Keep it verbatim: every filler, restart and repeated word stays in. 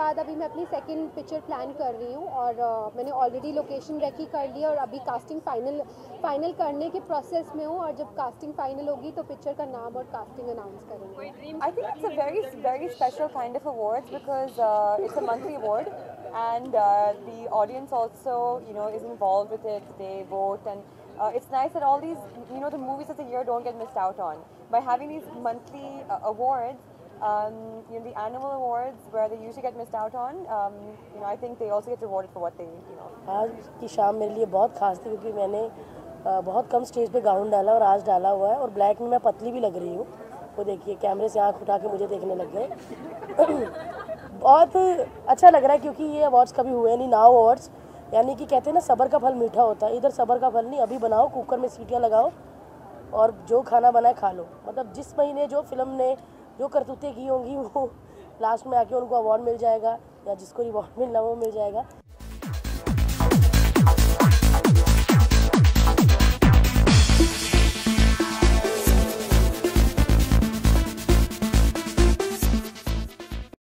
बाद अभी मैं अपनी सेकंड पिक्चर प्लान कर रही हूँ और uh, मैंने ऑलरेडी लोकेशन रेकी कर ली और अभी कास्टिंग फाइनल फाइनल करने के प्रोसेस में हूँ, और जब कास्टिंग फाइनल होगी तो पिक्चर का नाम और कास्टिंग अनाउंस करेंगे। I think it's a very very special kind of awards because uh, it's a monthly award and uh, the audience also you know is involved with it. They vote and uh, it's nice that all these you know the movies of the year don't get missed out on by having these monthly uh, awards. Um, you know the annual awards where they usually get missed out on. Um, you know I think they also get rewarded for what they you know. आज की शाम मेरे लिए बहुत खास थी क्योंकि मैंने आ, बहुत कम स्टेज पे गाउन डाला और आज डाला हुआ है और ब्लैक में मैं पतली भी लग रही हूँ। वो देखिए कैमरे से आँख उठा के मुझे देखने लग गए। बहुत अच्छा लग रहा है क्योंकि ये अवार्ड्स कभी हुए नहीं, नाउ अवार्ड्स, यानी कि कहते हैं ना सब्र का फल मीठा होता है। इधर सब्र का फल नहीं, अभी बनाओ, कुकर में सीटियाँ लगाओ और जो खाना बनाए खा लो। मतलब जिस महीने जो फिल्म ने जो करतूतें की होंगी वो लास्ट में आके उनको अवार्ड मिल जाएगा या जिसको रिवॉर्ड मिलना वो मिल जाएगा।